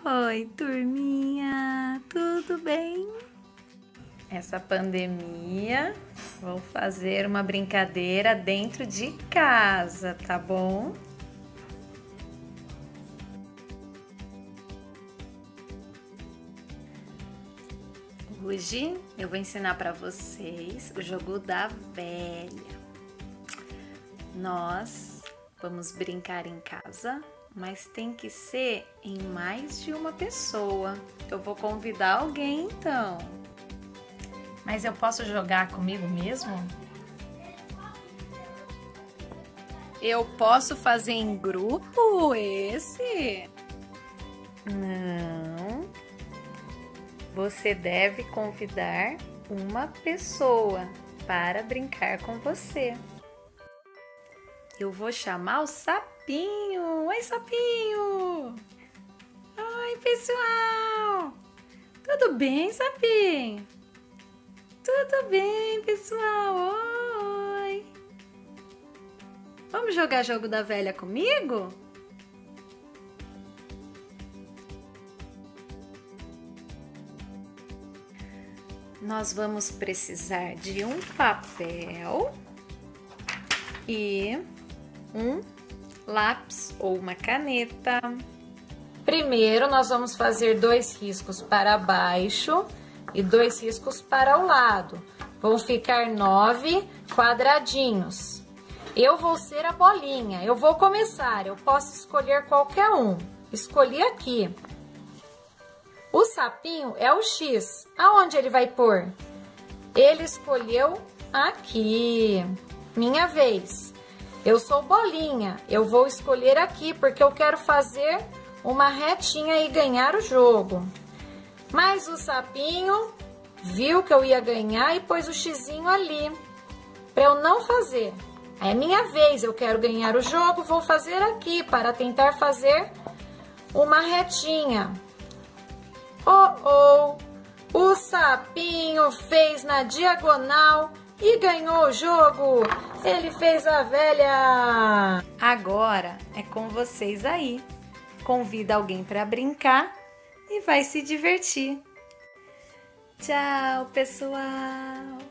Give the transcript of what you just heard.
Oi, turminha, tudo bem? Essa pandemia, vou fazer uma brincadeira dentro de casa, tá bom? Hoje eu vou ensinar para vocês o jogo da velha. Nós vamos brincar em casa, mas tem que ser em mais de uma pessoa. Eu vou convidar alguém então. Mas eu posso jogar comigo mesmo? Eu posso fazer em grupo esse? Não. Você deve convidar uma pessoa para brincar com você. Eu vou chamar o Sapinho. Oi, Sapinho! Oi, pessoal! Tudo bem, Sapinho? Tudo bem, pessoal? Oi! Vamos jogar jogo da velha comigo? Nós vamos precisar de um papel e um lápis ou uma caneta. Primeiro, nós vamos fazer 2 riscos para baixo e 2 riscos para o lado. Vão ficar 9 quadradinhos. Eu vou ser a bolinha. Eu vou começar. Eu posso escolher qualquer um. Escolhi aqui. O sapinho é o X. Aonde ele vai pôr? Ele escolheu aqui. Minha vez. Eu sou bolinha. Eu vou escolher aqui porque eu quero fazer uma retinha e ganhar o jogo. Mas o sapinho viu que eu ia ganhar e pôs o xizinho ali. Para eu não fazer. É minha vez. Eu quero ganhar o jogo. Vou fazer aqui para tentar fazer uma retinha. O sapinho fez na diagonal e ganhou o jogo. Ele fez a velha. Agora é com vocês aí. Convida alguém para brincar e vai se divertir. Tchau, pessoal.